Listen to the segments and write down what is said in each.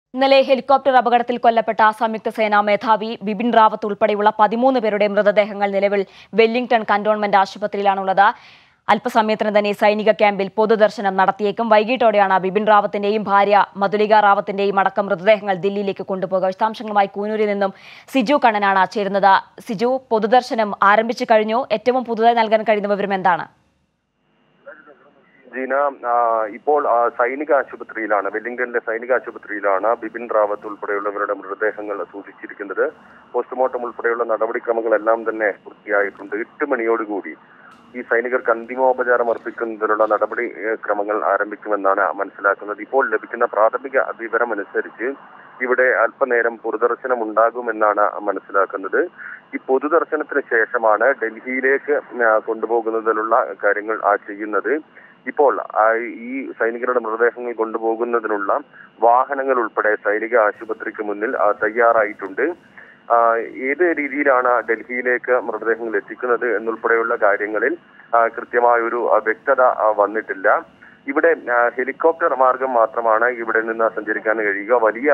ഇന്നലെ ഹെലികോപ്റ്റർ അപകടത്തിൽ കൊല്ലപ്പെട്ട സംയുക്ത സേനാ മേധാവി ബിപിൻ റാവത്ത് ഉൾപ്പെടെയുള്ള 13 പേരുടെ മൃതദേഹങ്ങൾ നിലവിൽ വെല്ലിംഗ്ടൺ കന്റോൺമെന്റ് ആശുപത്രിയിലാണുള്ളത്. അല്പസമയത്തിന് തന്നെ സൈനിക ക്യാമ്പിൽ പൊതുദർശനം നടത്തിയേക്കും. വൈകിട്ടോടെയാണ് ബിപിൻ റാവത്തിന്റെയും ഭാര്യ മധുലിക റാവത്തിന്റെയും അടക്കം മൃതദേഹങ്ങൾ ദില്ലിയിലേക്ക് കൊണ്ടുപോകുക. വിശദാംശങ്ങളുമായി കൂനൂരിൽ നിന്നും സിജു കണ്ണനാണ് ചേരുന്നത്. സിജു, പൊതുദർശനം ആരംഭിച്ചു കഴിഞ്ഞു. ഏറ്റവും പുതുതായി നൽകാൻ കഴിയുന്ന വിവരം എന്താണ്? ജീന, ഇപ്പോൾ സൈനിക ആശുപത്രിയിലാണ്, വെല്ലിംഗ്ടണിലെ സൈനിക ആശുപത്രിയിലാണ് ബിപിൻ റാവത്ത് ഉൾപ്പെടെയുള്ളവരുടെ മൃതദേഹങ്ങൾ സൂക്ഷിച്ചിരിക്കുന്നത്. പോസ്റ്റ്മോർട്ടം ഉൾപ്പെടെയുള്ള നടപടിക്രമങ്ങളെല്ലാം തന്നെ പൂർത്തിയായിട്ടുണ്ട്. 8 മണിയോടുകൂടി ഈ സൈനികർക്ക് അന്തിമോപചാരം അർപ്പിക്കുന്നതിനുള്ള നടപടി ക്രമങ്ങൾ ആരംഭിക്കുമെന്നാണ് മനസ്സിലാക്കുന്നത്. ഇപ്പോൾ ലഭിക്കുന്ന പ്രാഥമിക വിവരമനുസരിച്ച് ഇവിടെ അല്പനേരം പൊതുദർശനം ഉണ്ടാകുമെന്നാണ് മനസ്സിലാക്കുന്നത്. ഈ പൊതുദർശനത്തിന് ശേഷമാണ് ഡൽഹിയിലേക്ക് കൊണ്ടുപോകുന്നതിനുള്ള കാര്യങ്ങൾ ചെയ്യുന്നത്. ഇപ്പോൾ ഈ സൈനികരുടെ മൃതദേഹങ്ങൾ കൊണ്ടുപോകുന്നതിനുള്ള വാഹനങ്ങൾ ഉൾപ്പെടെ സൈനിക ആശുപത്രിക്ക് മുന്നിൽ തയ്യാറായിട്ടുണ്ട്. ഏത് രീതിയിലാണ് ഡൽഹിയിലേക്ക് മൃതദേഹങ്ങൾ എത്തിക്കുന്നത് എന്നുൾപ്പെടെയുള്ള കാര്യങ്ങളിൽ കൃത്യമായൊരു വ്യക്തത വന്നിട്ടില്ല. ഇവിടെ ഹെലികോപ്റ്റർ മാർഗം മാത്രമാണ് ഇവിടെ നിന്ന് സഞ്ചരിക്കാൻ കഴിയുക. വലിയ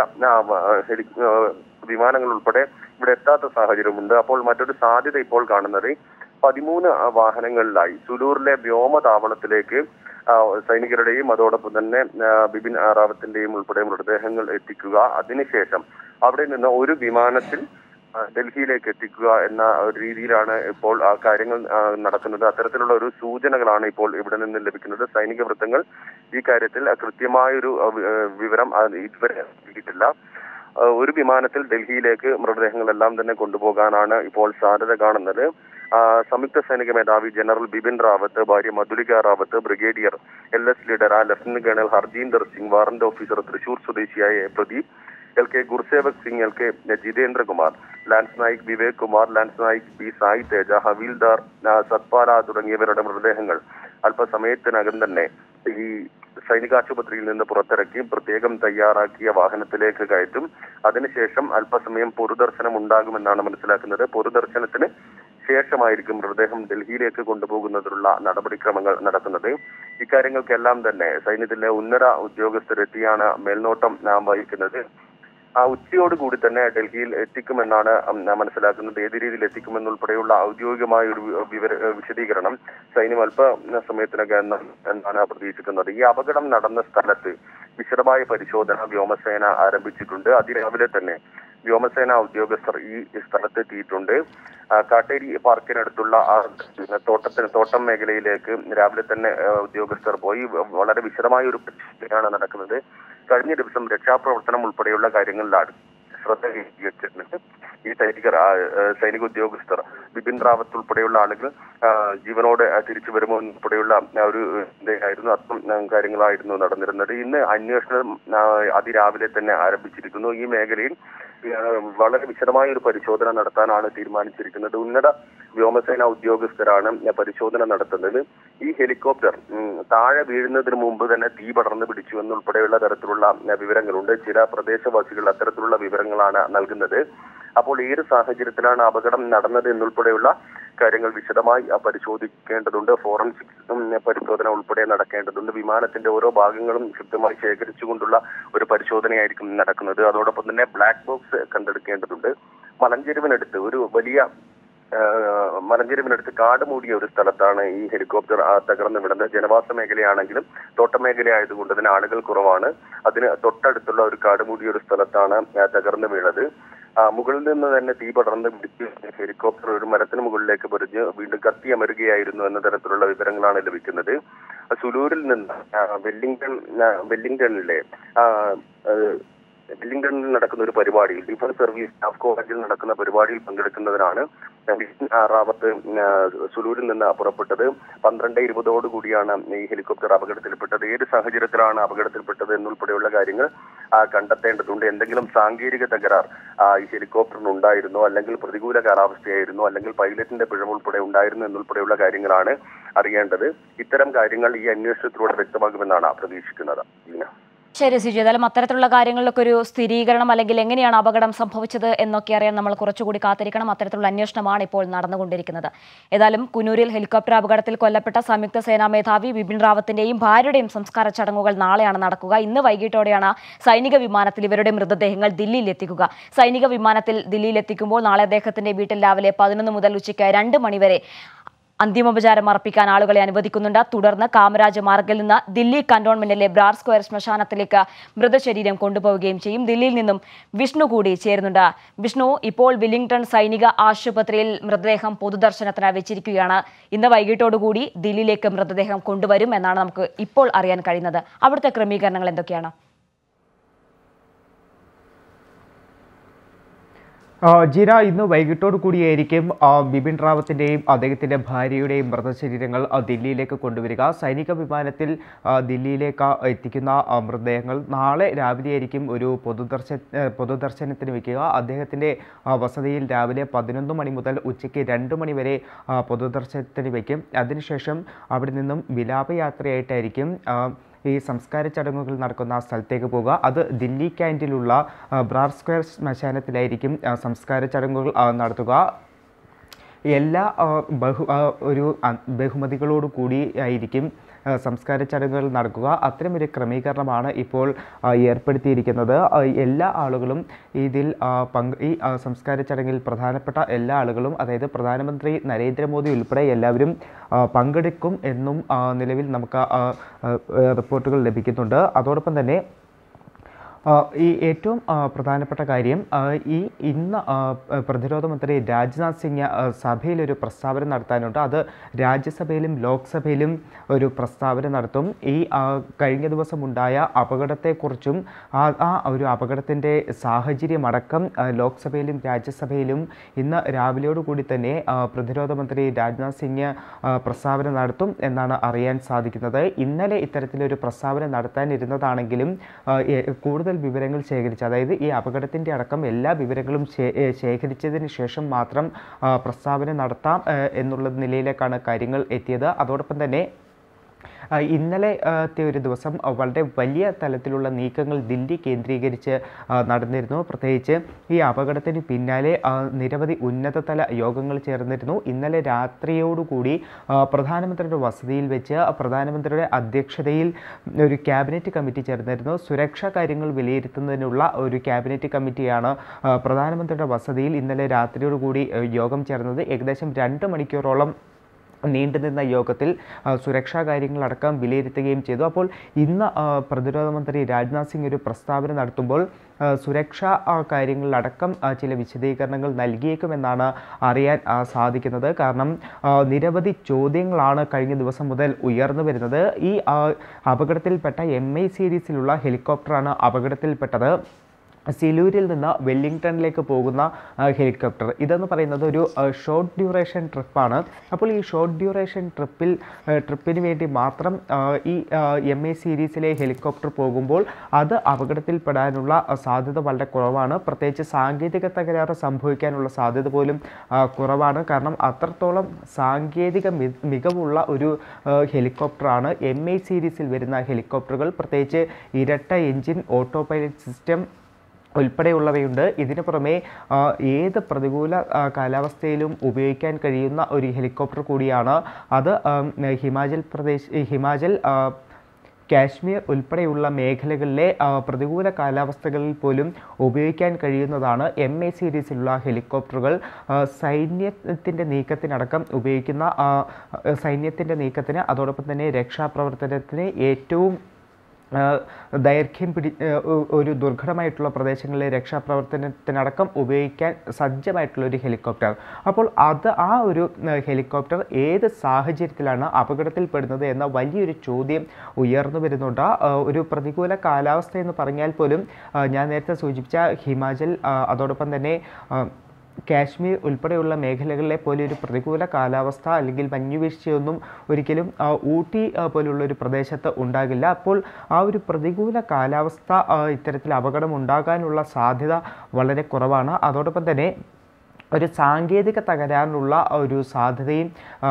വിമാനങ്ങൾ ഉൾപ്പെടെ ഇവിടെ എത്താത്ത സാഹചര്യമുണ്ട്. അപ്പോൾ മറ്റൊരു സാധ്യത ഇപ്പോൾ കാണുന്നത് 13 വാഹനങ്ങളിലായി സുലൂറിലെ വ്യോമതാവളത്തിലേക്ക് സൈനികരുടെയും അതോടൊപ്പം തന്നെ ബിപിൻ റാവത്തിന്റെയും ഉൾപ്പെടെ മൃതദേഹങ്ങൾ എത്തിക്കുക, അതിനുശേഷം അവിടെ നിന്ന് ഒരു വിമാനത്തിൽ ഡൽഹിയിലേക്ക് എത്തിക്കുക എന്ന ഒരു രീതിയിലാണ് ഇപ്പോൾ ആ കാര്യങ്ങൾ നടക്കുന്നത്. അത്തരത്തിലുള്ള ഒരു സൂചനകളാണ് ഇപ്പോൾ ഇവിടെ നിന്ന് ലഭിക്കുന്നത്. സൈനിക വൃത്തങ്ങൾ ഈ കാര്യത്തിൽ കൃത്യമായൊരു വിവരം ഇതുവരെ നൽകിയിട്ടില്ല. ഒരു വിമാനത്തിൽ ഡൽഹിയിലേക്ക് മൃതദേഹങ്ങളെല്ലാം തന്നെ കൊണ്ടുപോകാനാണ് ഇപ്പോൾ സാധ്യത കാണുന്നത്. സംയുക്ത സൈനിക മേധാവി ജനറൽ ബിപിൻ റാവത്ത്, ഭാര്യ Madhulika Rawat, brigadier LS leader lieutenant colonel Harjinder Singh, warrant officer Thrissur സ്വദേശിയായ Pradeep, LK Gursewak Singh, LK Jitendrakumar, lance naik Vivek Kumar, lance naik P Sai Teja, havildar Satpal തുടങ്ങിയവരുടെ മൃതദേഹങ്ങൾ അല്പസമയത്തിനകം തന്നെ ഈ സൈനികാശുപത്രിയിൽ നിന്ന് പുറത്തിറക്കി പ്രത്യേകം തയ്യാറാക്കിയ വാഹനത്തിലേക്ക് കയറ്റും. അതിനുശേഷം അല്പസമയം പൊതുദർശനം ഉണ്ടാകുമെന്നാണ് മനസ്സിലാക്കുന്നത്. പൊതുദർശനത്തിന് ശേഷമായിരിക്കും മൃതദേഹം ഡൽഹിയിലേക്ക് കൊണ്ടുപോകുന്നതിനുള്ള നടപടിക്രമങ്ങൾ നടക്കുന്നത്. ഇക്കാര്യങ്ങൾക്കെല്ലാം തന്നെ സൈന്യത്തിലെ ഉന്നത ഉദ്യോഗസ്ഥരെത്തിയാണ് മേൽനോട്ടം വഹിക്കുന്നത്. ഉച്ചയോടുകൂടി തന്നെ ഡൽഹിയിൽ എത്തിക്കുമെന്നാണ് മനസ്സിലാക്കുന്നത്. ഏത് രീതിയിൽ എത്തിക്കുമെന്നുൾപ്പെടെയുള്ള ഔദ്യോഗികമായ ഒരു വിശദീകരണം സൈന്യം അല്പ സമയത്തിനകം എന്നാണ് പ്രതീക്ഷിക്കുന്നത്. ഈ അപകടം നടന്ന സ്ഥലത്ത് വിശദമായ പരിശോധന വ്യോമസേന ആരംഭിച്ചിട്ടുണ്ട്. അതിരാവിലെ തന്നെ വ്യോമസേന ഉദ്യോഗസ്ഥർ ഈ സ്ഥലത്തെത്തിയിട്ടുണ്ട്. കാട്ടേരി പാർക്കിനടുത്തുള്ള തോട്ടം മേഖലയിലേക്ക് രാവിലെ തന്നെ ഉദ്യോഗസ്ഥർ പോയി. വളരെ വിശദമായ ഒരു പരിശോധനയാണ് നടക്കുന്നത്. കഴിഞ്ഞ ദിവസം രക്ഷാപ്രവർത്തനം ഉൾപ്പെടെയുള്ള കാര്യങ്ങളിലാണ് ശ്രദ്ധ കേന്ദ്രീകരിച്ചിട്ടുണ്ട്. ഈ സൈനിക ഉദ്യോഗസ്ഥർ ബിപിൻ റാവത്ത് ഉൾപ്പെടെയുള്ള ആളുകൾ ജീവനോടെ തിരിച്ചു വരുമോ ഉൾപ്പെടെയുള്ള ഒരു ഇതായിരുന്നു, അത്തരം കാര്യങ്ങളായിരുന്നു നടന്നിരുന്നത്. ഇന്ന് അന്വേഷണം അതിരാവിലെ തന്നെ ആരംഭിച്ചിരിക്കുന്നു. ഈ മേഖലയിൽ വളരെ വിശദമായ ഒരു പരിശോധന നടത്താനാണ് തീരുമാനിച്ചിരിക്കുന്നത്. ഉന്നത വ്യോമസേന ഉദ്യോഗസ്ഥരാണ് പരിശോധന നടത്തുന്നത്. ഈ ഹെലികോപ്റ്റർ താഴെ വീഴുന്നതിന് മുമ്പ് തന്നെ തീ പടർന്നു പിടിച്ചു എന്നുൾപ്പെടെയുള്ള തരത്തിലുള്ള വിവരങ്ങളുണ്ട്. ചില പ്രദേശവാസികൾ അത്തരത്തിലുള്ള വിവരങ്ങളാണ് നൽകുന്നത്. അപ്പോൾ ഏത് സാഹചര്യത്തിലാണ് അപകടം നടന്നത് എന്നുൾപ്പെടെയുള്ള കാര്യങ്ങൾ വിശദമായി പരിശോധിക്കേണ്ടതുണ്ട്. ഫോറൻസിക് പരിശോധന ഉൾപ്പെടെ നടക്കേണ്ടതുണ്ട്. വിമാനത്തിന്റെ ഓരോ ഭാഗങ്ങളും കൃത്യമായി ശേഖരിച്ചുകൊണ്ടുള്ള ഒരു പരിശോധനയായിരിക്കും നടക്കുന്നത്. അതോടൊപ്പം തന്നെ ബ്ലാക്ക് ബോക്സ് കണ്ടെടുക്കേണ്ടതുണ്ട്. മലഞ്ചെരുവിനടുത്ത് ഒരു വലിയ കാട് മൂടിയ ഒരു സ്ഥലത്താണ് ഈ ഹെലികോപ്റ്റർ തകർന്നു വിടുന്നത്. ജനവാസ മേഖലയാണെങ്കിലും തോട്ടമേഖല ആയതുകൊണ്ട് തന്നെ ആളുകൾ കുറവാണ്. അതിന് തൊട്ടടുത്തുള്ള ഒരു കാട് മൂടിയ ഒരു സ്ഥലത്താണ് തകർന്നു വീണത്. മുകളിൽ നിന്ന് തന്നെ തീ പടർന്ന് പിടിച്ച് ഹെലികോപ്റ്റർ ഒരു മരത്തിന് മുകളിലേക്ക് പൊരിഞ്ഞ് വീണ്ടും കത്തിയമരുകയായിരുന്നു എന്ന തരത്തിലുള്ള വിവരങ്ങളാണ് ലഭിക്കുന്നത്. സുലൂരിൽ നിന്ന് വെല്ലിംഗ്ടണിൽ നടക്കുന്ന ഒരു പരിപാടിയിൽ, ഡിഫൻസ് സർവീസ് സ്റ്റാഫ് കോളേജിൽ നടക്കുന്ന പരിപാടിയിൽ പങ്കെടുക്കുന്നതിനാണ് റാവത്ത് സുലൂരിൽ നിന്ന് പുറപ്പെട്ടത്. 12:20 കൂടിയാണ് ഈ ഹെലികോപ്റ്റർ അപകടത്തിൽപ്പെട്ടത്. ഏത് സാഹചര്യത്തിലാണ് അപകടത്തിൽപ്പെട്ടത് എന്നുൾപ്പെടെയുള്ള കാര്യങ്ങൾ കണ്ടെത്തേണ്ടതുണ്ട്. എന്തെങ്കിലും സാങ്കേതിക തകരാർ ഈ ഹെലികോപ്റ്ററിന് ഉണ്ടായിരുന്നോ, അല്ലെങ്കിൽ പ്രതികൂല കാലാവസ്ഥയായിരുന്നോ, അല്ലെങ്കിൽ പൈലറ്റിന്റെ പിഴവ് ഉൾപ്പെടെ ഉണ്ടായിരുന്നു എന്നുൾപ്പെടെയുള്ള കാര്യങ്ങളാണ് അറിയേണ്ടത്. ഇത്തരം കാര്യങ്ങൾ ഈ അന്വേഷണത്തിലൂടെ വ്യക്തമാകുമെന്നാണ് പ്രതീക്ഷിക്കുന്നത്. ശരി സിജു, ഏതായാലും അത്തരത്തിലുള്ള കാര്യങ്ങളിലൊക്കെ ഒരു സ്ഥിരീകരണം അല്ലെങ്കിൽ എങ്ങനെയാണ് അപകടം സംഭവിച്ചത് എന്നൊക്കെ അറിയാൻ നമ്മൾ കുറച്ചുകൂടി കാത്തിരിക്കണം. അത്തരത്തിലുള്ള അന്വേഷണമാണ് ഇപ്പോൾ നടന്നുകൊണ്ടിരിക്കുന്നത്. ഏതായാലും കുനൂരിൽ ഹെലികോപ്റ്റർ അപകടത്തിൽ കൊല്ലപ്പെട്ട സംയുക്ത സേനാ മേധാവി ബിപിൻ റാവത്തിന്റെയും ഭാര്യയുടെയും സംസ്കാര ചടങ്ങുകൾ നാളെയാണ് നടക്കുക. ഇന്ന് വൈകിട്ടോടെയാണ് സൈനിക വിമാനത്തിൽ ഇവരുടെ മൃതദേഹങ്ങൾ ദില്ലിയിൽ എത്തിക്കുക. സൈനിക വിമാനത്തിൽ ദില്ലിയിൽ എത്തിക്കുമ്പോൾ നാളെ അദ്ദേഹത്തിന്റെ വീട്ടിൽ രാവിലെ 11 മുതൽ ഉച്ചയ്ക്ക് 2 മണിവരെ അന്തിമോപചാരം അർപ്പിക്കാൻ ആളുകളെ അനുവദിക്കുന്നുണ്ട്. തുടർന്ന് കാമരാജ് മാർഗിൽ നിന്ന് ദില്ലി കന്റോൺമെന്റിലെ ബ്രാർ സ്ക്വയർ ശ്മശാനത്തിലേക്ക് മൃതശരീരം കൊണ്ടുപോവുകയും ചെയ്യും. ദില്ലിയിൽ നിന്നും വിഷ്ണു കൂടി ചേരുന്നുണ്ട്. വിഷ്ണു, ഇപ്പോൾ വില്ലിംഗ്ടൺ സൈനിക ആശുപത്രിയിൽ മൃതദേഹം പൊതുദർശനത്തിന് വെച്ചിരിക്കുകയാണ്. ഇന്ന് വൈകിട്ടോടുകൂടി ദില്ലിയിലേക്ക് മൃതദേഹം കൊണ്ടുവരും എന്നാണ് നമുക്ക് ഇപ്പോൾ അറിയാൻ കഴിയുന്നത്. അവിടുത്തെ ക്രമീകരണങ്ങൾ എന്തൊക്കെയാണ്? ജീന, ഇന്ന് വൈകിട്ടോടു കൂടിയായിരിക്കും ബിപിൻ റാവത്തിൻ്റെയും അദ്ദേഹത്തിൻ്റെ ഭാര്യയുടെയും മൃതശരീരങ്ങൾ ദില്ലിയിലേക്ക് കൊണ്ടുവരിക. സൈനിക വിമാനത്തിൽ ദില്ലിയിലേക്ക് എത്തിക്കുന്ന മൃതദേഹങ്ങൾ നാളെ രാവിലെയായിരിക്കും ഒരു പൊതുദർശനത്തിന് വയ്ക്കുക. അദ്ദേഹത്തിൻ്റെ വസതിയിൽ രാവിലെ 11 മണി മുതൽ ഉച്ചയ്ക്ക് 2 മണി വരെ പൊതുദർശനത്തിന് വയ്ക്കും. അതിനുശേഷം അവിടെ നിന്നും വിലാപയാത്രയായിട്ടായിരിക്കും ഈ സംസ്കാര ചടങ്ങുകൾ നടക്കുന്ന സ്ഥലത്തേക്ക് പോകുക. അത് ദില്ലി ക്യാൻറ്റിലുള്ള ബ്രാർ സ്ക്വയർ ശ്മശാനത്തിലായിരിക്കും സംസ്കാര ചടങ്ങുകൾ നടത്തുക. എല്ലാ ബഹുമതികളോടു കൂടി ആയിരിക്കും സംസ്കാര ചടങ്ങുകൾ നടക്കുക. അത്തരമൊരു ക്രമീകരണമാണ് ഇപ്പോൾ ഏർപ്പെടുത്തിയിരിക്കുന്നത്. എല്ലാ ആളുകളും ഇതിൽ ഈ സംസ്കാര ചടങ്ങിൽ പ്രധാനപ്പെട്ട എല്ലാ ആളുകളും, അതായത് പ്രധാനമന്ത്രി നരേന്ദ്രമോദി ഉൾപ്പെടെ എല്ലാവരും പങ്കെടുക്കും എന്നും നിലവിൽ നമുക്ക് റിപ്പോർട്ടുകൾ ലഭിക്കുന്നുണ്ട്. അതോടൊപ്പം തന്നെ ഈ ഏറ്റവും പ്രധാനപ്പെട്ട കാര്യം, ഇന്ന് പ്രതിരോധ മന്ത്രി രാജ്നാഥ് സിംഗ് സഭയിലൊരു പ്രസ്താവന നടത്താനുണ്ട്. അത് രാജ്യസഭയിലും ലോക്സഭയിലും ഒരു പ്രസ്താവന നടത്തും. ഈ കഴിഞ്ഞ ദിവസം ഉണ്ടായ അപകടത്തെക്കുറിച്ചും ആ ഒരു അപകടത്തിൻ്റെ സാഹചര്യമടക്കം ലോക്സഭയിലും രാജ്യസഭയിലും ഇന്ന് രാവിലെയോടുകൂടി തന്നെ പ്രതിരോധ മന്ത്രി രാജ്നാഥ് സിംഗ് പ്രസ്താവന നടത്തും എന്നാണ് അറിയാൻ സാധിക്കുന്നത്. ഇന്നലെ ഇത്തരത്തിലൊരു പ്രസ്താവന നടത്താനിരുന്നതാണെങ്കിലും കൂടുതൽ വിവരങ്ങൾ ശേഖരിച്ച്, അതായത് ഈ അപകടത്തിൻ്റെ അടക്കം എല്ലാ വിവരങ്ങളും ശേഖരിച്ചതിന് ശേഷം മാത്രം പ്രസ്താവന നടത്താം എന്നുള്ള നിലയിലേക്കാണ് കാര്യങ്ങൾ എത്തിയത്. അതോടൊപ്പം തന്നെ ഇന്നലത്തെ ഒരു ദിവസം വളരെ വലിയ തലത്തിലുള്ള നീക്കങ്ങൾ ദില്ലി കേന്ദ്രീകരിച്ച് നടന്നിരുന്നു. പ്രത്യേകിച്ച് ഈ അപകടത്തിന് പിന്നാലെ നിരവധി ഉന്നതതല യോഗങ്ങൾ ചേർന്നിരുന്നു. ഇന്നലെ രാത്രിയോടുകൂടി പ്രധാനമന്ത്രിയുടെ വസതിയിൽ വെച്ച് പ്രധാനമന്ത്രിയുടെ അധ്യക്ഷതയിൽ ഒരു ക്യാബിനറ്റ് കമ്മിറ്റി ചേർന്നിരുന്നു. സുരക്ഷാ കാര്യങ്ങൾ വിലയിരുത്തുന്നതിനുള്ള ഒരു ക്യാബിനറ്റ് കമ്മിറ്റിയാണ് പ്രധാനമന്ത്രിയുടെ വസതിയിൽ ഇന്നലെ രാത്രിയോടുകൂടി യോഗം ചേർന്നത്. ഏകദേശം 2 മണിക്കൂറോളം നീണ്ടുനിന്ന യോഗത്തിൽ സുരക്ഷാ കാര്യങ്ങളടക്കം വിലയിരുത്തുകയും ചെയ്തു. അപ്പോൾ ഇന്ന് പ്രതിരോധ മന്ത്രി രാജ്നാഥ് സിംഗ് ഒരു പ്രസ്താവന നടത്തുമ്പോൾ സുരക്ഷാ കാര്യങ്ങളിലടക്കം ചില വിശദീകരണങ്ങൾ നൽകിയേക്കുമെന്നാണ് അറിയാൻ സാധിക്കുന്നത്. കാരണം നിരവധി ചോദ്യങ്ങളാണ് കഴിഞ്ഞ ദിവസം മുതൽ ഉയർന്നു വരുന്നത്. ഈ അപകടത്തിൽപ്പെട്ട MI സീരീസിലുള്ള ഹെലികോപ്റ്ററാണ് അപകടത്തിൽപ്പെട്ടത്. സിലൂരിൽ നിന്ന് വെല്ലിംഗ്ടണിലേക്ക് പോകുന്ന ഹെലികോപ്റ്റർ. ഇതെന്ന് പറയുന്നത് ഒരു ഷോർട്ട് ഡ്യൂറേഷൻ ട്രിപ്പാണ്. അപ്പോൾ ഈ ഷോർട്ട് ഡ്യൂറേഷൻ ട്രിപ്പിന് വേണ്ടി മാത്രം ഈ MI സീരീസിലെ ഹെലികോപ്റ്റർ പോകുമ്പോൾ അത് അപകടത്തിൽപ്പെടാനുള്ള സാധ്യത വളരെ കുറവാണ്. പ്രത്യേകിച്ച് സാങ്കേതിക തകരാറ് സംഭവിക്കാനുള്ള സാധ്യത പോലും കുറവാണ്. കാരണം അത്രത്തോളം സാങ്കേതിക മികവുള്ള ഒരു ഹെലികോപ്റ്ററാണ് MI സീരീസിൽ വരുന്ന ഹെലികോപ്റ്ററുകൾ. പ്രത്യേകിച്ച് ഇരട്ട എഞ്ചിൻ, ഓട്ടോ പൈലറ്റ് സിസ്റ്റം ഉൾപ്പെടെയുള്ളവയുണ്ട്. ഇതിനു പുറമെ ഏത് പ്രതികൂല കാലാവസ്ഥയിലും ഉപയോഗിക്കാൻ കഴിയുന്ന ഒരു ഹെലികോപ്റ്റർ കൂടിയാണ് അത്. ഹിമാചൽ കാശ്മീർ ഉൾപ്പെടെയുള്ള മേഖലകളിലെ പ്രതികൂല കാലാവസ്ഥകളിൽ പോലും ഉപയോഗിക്കാൻ കഴിയുന്നതാണ് MI സീരീസിലുള്ള ഹെലികോപ്റ്ററുകൾ. സൈന്യത്തിൻ്റെ നീക്കത്തിനടക്കം ഉപയോഗിക്കുന്ന സൈന്യത്തിൻ്റെ അതോടൊപ്പം തന്നെ രക്ഷാപ്രവർത്തനത്തിന് ഏറ്റവും ദൈർഘ്യം ഒരു ദുർഘടമായിട്ടുള്ള പ്രദേശങ്ങളിലെ രക്ഷാപ്രവർത്തനത്തിനടക്കം ഉപയോഗിക്കാൻ സജ്ജമായിട്ടുള്ള ഒരു ഹെലികോപ്റ്റർ. അപ്പോൾ ആ ഒരു ഹെലികോപ്റ്റർ ഏത് സാഹചര്യത്തിലാണ് അപകടത്തിൽപ്പെടുന്നത് എന്ന വലിയൊരു ചോദ്യം ഉയർന്നു വരുന്നുണ്ട്. ഒരു പ്രതികൂല കാലാവസ്ഥ എന്ന് പറഞ്ഞാൽ പോലും ഞാൻ നേരത്തെ സൂചിപ്പിച്ച ഹിമാചൽ, അതോടൊപ്പം തന്നെ കാശ്മീർ ഉൾപ്പെടെയുള്ള മേഖലകളിലെ പോലെ ഒരു പ്രതികൂല കാലാവസ്ഥ അല്ലെങ്കിൽ മഞ്ഞുവീഴ്ചയൊന്നും ഒരിക്കലും ഊട്ടി പോലുള്ള ഒരു പ്രദേശത്ത് ഉണ്ടാകില്ല. അപ്പോൾ ആ ഒരു പ്രതികൂല കാലാവസ്ഥ ഇത്തരത്തിൽ അപകടം ഉണ്ടാകാനുള്ള സാധ്യത വളരെ കുറവാണ്. അതോടൊപ്പം തന്നെ ഒരു സാങ്കേതിക തകരാറിനുള്ള ഒരു സാധ്യതയും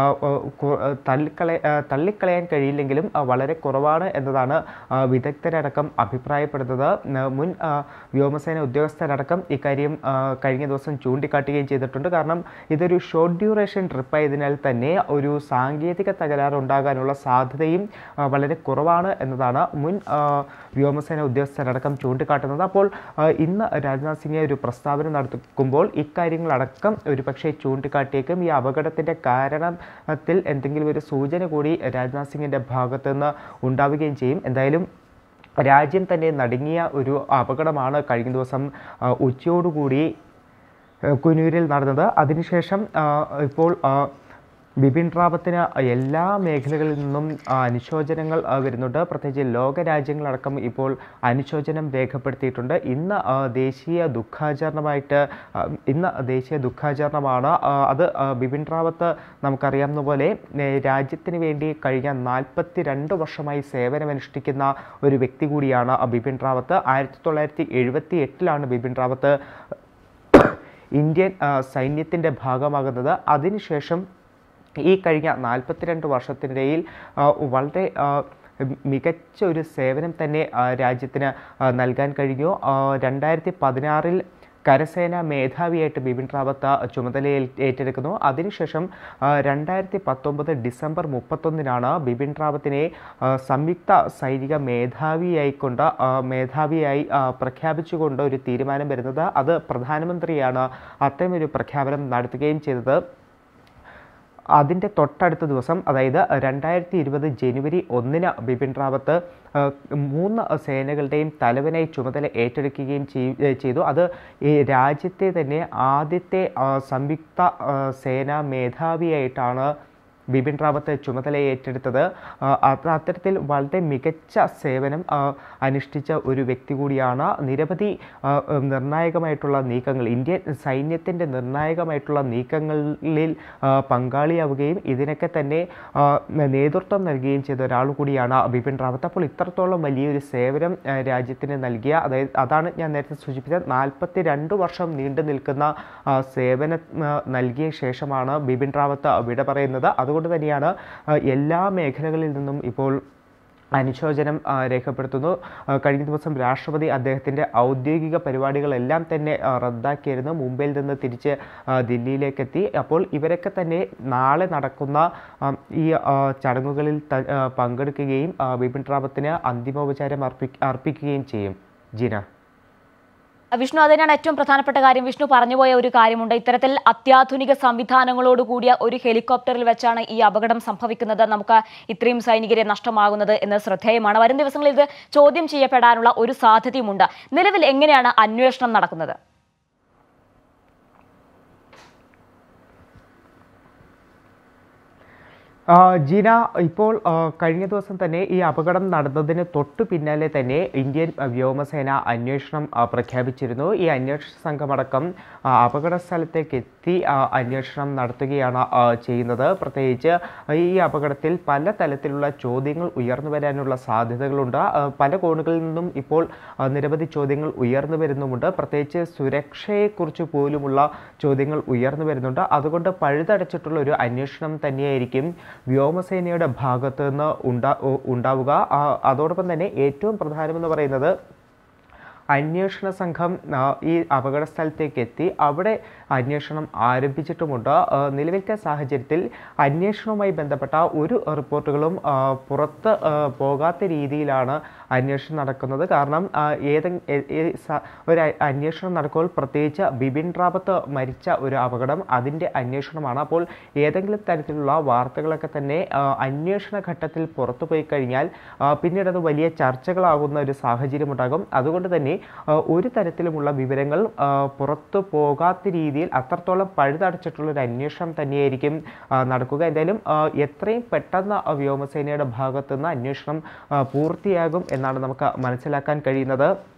തള്ളിക്കളയാൻ കഴിയില്ലെങ്കിലും വളരെ കുറവാണ് എന്നതാണ് വിദഗ്ധരടക്കം അഭിപ്രായപ്പെടുന്നത്. മുൻ വ്യോമസേന ഉദ്യോഗസ്ഥരടക്കം ഇക്കാര്യം കഴിഞ്ഞ ദിവസം ചൂണ്ടിക്കാട്ടുകയും ചെയ്തിട്ടുണ്ട്. കാരണം ഇതൊരു ഷോർട്ട് ഡ്യൂറേഷൻ ട്രിപ്പായതിനാൽ തന്നെ ഒരു സാങ്കേതിക തകരാറ് ഉണ്ടാകാനുള്ള സാധ്യതയും വളരെ കുറവാണ് എന്നതാണ് മുൻ വ്യോമസേന ഉദ്യോഗസ്ഥരടക്കം ചൂണ്ടിക്കാട്ടുന്നത്. അപ്പോൾ ഇന്ന് രാജ്നാഥ് സിംഗ് ഒരു പ്രസ്താവന നടത്തുമ്പോൾ ഇക്കാര്യങ്ങളടക്കം ഒരു പക്ഷേ ചൂണ്ടിക്കാട്ടിയേക്കും. ഈ അപകടത്തിൻ്റെ കാരണത്തിൽ എന്തെങ്കിലും ഒരു സൂചന കൂടി രാജ്നാഥ് സിംഗിൻ്റെ ഭാഗത്തു നിന്ന് ഉണ്ടാവുകയും ചെയ്യും. എന്തായാലും രാജ്യം തന്നെ നടുങ്ങിയ ഒരു അപകടമാണ് കഴിഞ്ഞ ദിവസം ഉച്ചയോടുകൂടി കുനൂരിൽ നടന്നത്. അതിനുശേഷം ഇപ്പോൾ ബിപിൻ റാവത്തിന് എല്ലാ മേഖലകളിൽ നിന്നും അനുശോചനങ്ങൾ വരുന്നുണ്ട്. പ്രത്യേകിച്ച് ലോകരാജ്യങ്ങളടക്കം ഇപ്പോൾ അനുശോചനം രേഖപ്പെടുത്തിയിട്ടുണ്ട്. ഇന്ന് ദേശീയ ദുഃഖാചരണമാണ്. അത് ബിപിൻ റാവത്ത് നമുക്കറിയാവുന്ന പോലെ രാജ്യത്തിന് വേണ്ടി കഴിഞ്ഞ 42 വർഷമായി സേവനമനുഷ്ഠിക്കുന്ന ഒരു വ്യക്തി കൂടിയാണ് ബിപിൻ റാവത്ത്. 1978 ബിപിൻ റാവത്ത് ഇന്ത്യൻ സൈന്യത്തിൻ്റെ ഭാഗമാകുന്നത്. അതിനുശേഷം ഈ കഴിഞ്ഞ 42 വർഷത്തിനിടയിൽ വളരെ മികച്ച ഒരു സേവനം തന്നെ രാജ്യത്തിന് നൽകാൻ കഴിഞ്ഞു. 2016 കരസേന മേധാവിയായിട്ട് ബിപിൻ റാവത്ത് ചുമതല ഏറ്റെടുക്കുന്നു. അതിനുശേഷം 2019 ഡിസംബർ 31 ബിപിൻ റാവത്തിനെ സംയുക്ത സൈനിക മേധാവിയായി പ്രഖ്യാപിച്ചുകൊണ്ട് ഒരു തീരുമാനം വരുന്നത്. അത് പ്രധാനമന്ത്രിയാണ് അത്തരമൊരു പ്രഖ്യാപനം നടത്തുകയും ചെയ്തത്. അതിൻ്റെ തൊട്ടടുത്ത ദിവസം, അതായത് 2020 ജനുവരി 1 ബിപിൻ റാവത്ത് 3 സേനകളുടെയും തലവനായി ചുമതല ഏറ്റെടുക്കുകയും ചെയ്തു. അത് ഈ രാജ്യത്തെ തന്നെ ആദ്യത്തെ സംയുക്ത സേനാ മേധാവിയായിട്ടാണ് ബിപിൻ റാവത്ത് ചുമതല ഏറ്റെടുത്തത്. അത്തരത്തിൽ വളരെ മികച്ച സേവനം അനുഷ്ഠിച്ച ഒരു വ്യക്തി കൂടിയാണ്. നിരവധി നിർണായകമായിട്ടുള്ള നീക്കങ്ങൾ, ഇന്ത്യൻ സൈന്യത്തിൻ്റെ നിർണായകമായിട്ടുള്ള നീക്കങ്ങളിൽ പങ്കാളിയാവുകയും ഇതിനൊക്കെ തന്നെ നേതൃത്വം നൽകുകയും ചെയ്ത ഒരാൾ കൂടിയാണ് ബിപിൻ റാവത്ത്. അപ്പോൾ ഇത്രത്തോളം വലിയൊരു സേവനം രാജ്യത്തിന് നൽകിയ, അതാണ് ഞാൻ നേരത്തെ സൂചിപ്പിച്ചത്, 42 വർഷം നീണ്ടു നിൽക്കുന്ന സേവനം നൽകിയ ശേഷമാണ് ബിപിൻ റാവത്ത് വിട പറയുന്നത്. അതുകൊണ്ട് തന്നെയാണ് എല്ലാ മേഖലകളിൽ നിന്നും ഇപ്പോൾ അനുശോചനം രേഖപ്പെടുത്തുന്നു. കഴിഞ്ഞ ദിവസം രാഷ്ട്രപതി അദ്ദേഹത്തിൻ്റെ ഔദ്യോഗിക പരിപാടികളെല്ലാം തന്നെ റദ്ദാക്കിയിരുന്നു. മുംബൈയിൽ നിന്ന് തിരിച്ച് ദില്ലിയിലേക്കെത്തി. അപ്പോൾ ഇവരൊക്കെ തന്നെ നാളെ നടക്കുന്ന ഈ ചടങ്ങുകളിൽ പങ്കെടുക്കുകയും ബിപിൻ റാവത്തിന് അന്തിമോപചാരം അർപ്പിക്കുകയും ചെയ്യും. ജീന. വിഷ്ണു, അതിനാണ് ഏറ്റവും പ്രധാനപ്പെട്ട കാര്യം. വിഷ്ണു പറഞ്ഞുപോയ ഒരു കാര്യമുണ്ട്. ഇത്തരത്തിൽ അത്യാധുനിക സംവിധാനങ്ങളോട് കൂടിയ ഒരു ഹെലികോപ്റ്ററിൽ വെച്ചാണ് ഈ അപകടം സംഭവിക്കുന്നത്. നമുക്ക് ഇത്രയും സൈനികരെ നഷ്ടമാകുന്നത് എന്ന് ശ്രദ്ധേയമാണ്. വരും ദിവസങ്ങളിൽ ഇത് ചോദ്യം ചെയ്യപ്പെടാനുള്ള ഒരു സാധ്യതയുമുണ്ട്. നിലവിൽ എങ്ങനെയാണ് അന്വേഷണം നടക്കുന്നത്? ജീന, ഇപ്പോൾ കഴിഞ്ഞ ദിവസം തന്നെ ഈ അപകടം നടന്നതിന് തൊട്ടു പിന്നാലെ തന്നെ ഇന്ത്യൻ വ്യോമസേന അന്വേഷണം പ്രഖ്യാപിച്ചിരുന്നു. ഈ അന്വേഷണ സംഘമടക്കം അപകട സ്ഥലത്തേക്ക് എത്തി അന്വേഷണം നടത്തുകയാണ് ചെയ്യുന്നത്. പ്രത്യേകിച്ച് ഈ അപകടത്തിൽ പല തലത്തിലുള്ള ചോദ്യങ്ങൾ ഉയർന്നു വരാനുള്ള സാധ്യതകളുണ്ട്. പല കോണുകളിൽ നിന്നും ഇപ്പോൾ നിരവധി ചോദ്യങ്ങൾ ഉയർന്നു വരുന്നുമുണ്ട്. പ്രത്യേകിച്ച് സുരക്ഷയെക്കുറിച്ച് പോലുമുള്ള ചോദ്യങ്ങൾ ഉയർന്നു വരുന്നുണ്ട്. അതുകൊണ്ട് പഴുതടച്ചിട്ടുള്ള ഒരു അന്വേഷണം തന്നെയായിരിക്കും വ്യോമസേനയുടെ ഭാഗത്ത് നിന്ന് ഉണ്ടാവുക. അതോടൊപ്പം തന്നെ ഏറ്റവും പ്രധാനമെന്ന് പറയുന്നത് അന്വേഷണ സംഘം ഈ അപകട സ്ഥലത്തേക്ക് എത്തി അവിടെ അന്വേഷണം ആരംഭിച്ചിട്ടുമുണ്ട്. നിലവിലത്തെ സാഹചര്യത്തിൽ അന്വേഷണവുമായി ബന്ധപ്പെട്ട ഒരു റിപ്പോർട്ടുകളും പുറത്ത് പോകാത്ത രീതിയിലാണ് അന്വേഷണം നടക്കുന്നത്. കാരണം ഒരു അന്വേഷണം നടക്കുമ്പോൾ, പ്രത്യേകിച്ച് ബിപിൻ റാവത്ത് മരിച്ച ഒരു അപകടം, അതിൻ്റെ അന്വേഷണമാണ്. അപ്പോൾ ഏതെങ്കിലും തരത്തിലുള്ള വാർത്തകളൊക്കെ തന്നെ അന്വേഷണ ഘട്ടത്തിൽ പുറത്തു പോയി കഴിഞ്ഞാൽ പിന്നീട് അത് വലിയ ചർച്ചകളാകുന്ന ഒരു സാഹചര്യം ഉണ്ടാകും. അതുകൊണ്ട് തന്നെ ഒരു തരത്തിലുമുള്ള വിവരങ്ങൾ പുറത്തു പോകാത്ത രീതിയിൽ അത്രത്തോളം പഴുതടച്ചിട്ടുള്ളൊരു അന്വേഷണം തന്നെയായിരിക്കും നടക്കുക. എന്തായാലും എത്രയും പെട്ടെന്ന് വ്യോമസേനയുടെ ഭാഗത്തുനിന്ന് അന്വേഷണം പൂർത്തിയാകും എന്നാണ് നമുക്ക് മനസ്സിലാക്കാൻ കഴിയുന്നത്.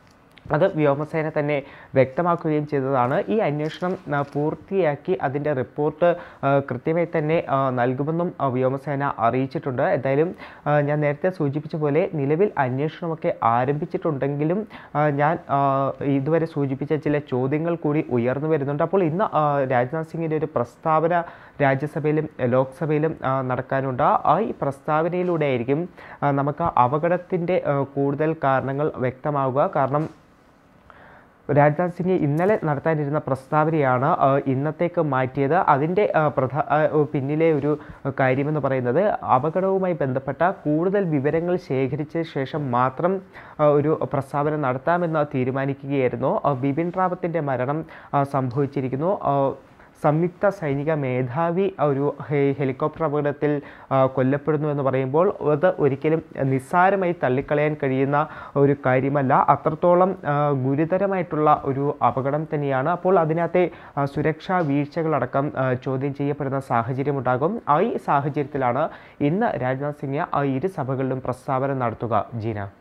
അത് വ്യോമസേന തന്നെ വ്യക്തമാക്കുകയും ചെയ്തതാണ്. ഈ അന്വേഷണം പൂർത്തിയാക്കി അതിൻ്റെ റിപ്പോർട്ട് കൃത്യമായി തന്നെ നൽകുമെന്നും വ്യോമസേന അറിയിച്ചിട്ടുണ്ട്. എന്തായാലും ഞാൻ നേരത്തെ സൂചിപ്പിച്ച പോലെ നിലവിൽ അന്വേഷണമൊക്കെ ആരംഭിച്ചിട്ടുണ്ടെങ്കിലും ഞാൻ ഇതുവരെ സൂചിപ്പിച്ച ചില ചോദ്യങ്ങൾ കൂടി ഉയർന്നു വരുന്നുണ്ട്. അപ്പോൾ ഇന്ന് രാജ്നാഥ് സിംഗിൻ്റെ ഒരു പ്രസ്താവന രാജ്യസഭയിലും ലോക്സഭയിലും നടക്കാനുണ്ട്. ഈ പ്രസ്താവനയിലൂടെ ആയിരിക്കും നമുക്ക് അപകടത്തിൻ്റെ കൂടുതൽ കാരണങ്ങൾ വ്യക്തമാവുക. കാരണം രാജ്നാഥ് സിംഗ് ഇന്നലെ നടത്താനിരുന്ന പ്രസ്താവനയാണ് ഇന്നത്തേക്ക് മാറ്റിയത്. അതിൻ്റെ പിന്നിലെ ഒരു കാര്യമെന്ന് പറയുന്നത് അപകടവുമായി ബന്ധപ്പെട്ട കൂടുതൽ വിവരങ്ങൾ ശേഖരിച്ച ശേഷം മാത്രം ഒരു പ്രസ്താവന നടത്താമെന്ന് തീരുമാനിക്കുകയായിരുന്നു. ബിപിൻ റാവത്തിൻ്റെ മരണം സംഭവിച്ചിരിക്കുന്നു. സംയുക്ത സൈനിക മേധാവി ഒരു ഹെലികോപ്റ്റർ അപകടത്തിൽ കൊല്ലപ്പെടുന്നു എന്ന് പറയുമ്പോൾ അത് ഒരിക്കലും നിസ്സാരമായി തള്ളിക്കളയാൻ കഴിയുന്ന ഒരു കാര്യമല്ല. അത്രത്തോളം ഗുരുതരമായിട്ടുള്ള ഒരു അപകടം തന്നെയാണ്. അപ്പോൾ അതിനകത്തെ സുരക്ഷാ വീഴ്ചകളടക്കം ചോദ്യം ചെയ്യപ്പെടുന്ന സാഹചര്യമുണ്ടാകും. ഈ സാഹചര്യത്തിലാണ് ഇന്ന് രാജ്നാഥ് സിംഗ് ഇരു സഭകളിലും പ്രസ്താവന നടത്തുക. ജീന.